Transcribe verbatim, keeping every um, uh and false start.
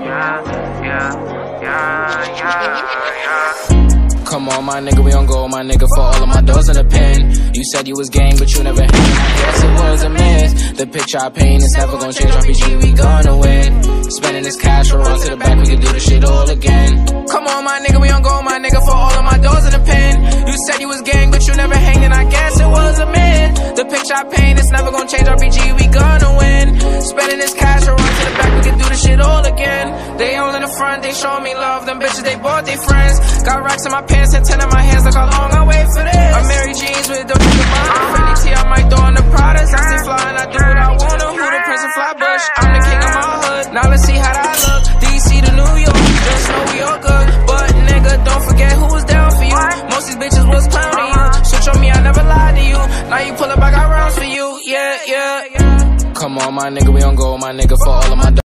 yeah, yeah, yeah, yeah, yeah. Come on, my nigga, we on go, my nigga, for all of my doors in the pen. You said you was gang, but you never had. I guess it was a miss. The picture I paint is never gonna change. R P G, we gonna win. Spending this cash, we'll run to the back, we can do this shit all again. Come on, my nigga, we on go, my nigga, for all of my doors in the pen. You said you was gang, but you never hanged, and I guess it was a myth. The picture I paint is never gonna change. R P G, we gonna win. Spending this cash, we'll run to the back, we can do this shit all again. They all in the front, they show me love. Them bitches, they bought their friends. Got racks in my pants and ten in my hands. Look how long I wait for this. I'm Mary Jeans with the Fendi T, I might throw in the products. I stay fly and I do what I wanna. Who the Prince of Flatbush? I'm the king of my hood. Now let's see how that look. D C to New York, just know we all good. But nigga, don't forget who was down for you. Most these bitches was clowning you. Switch on me, I never lied to you. Now you pull up, I got rounds for you. Yeah, yeah, yeah. Come on, my nigga, we on go, my nigga, for all of my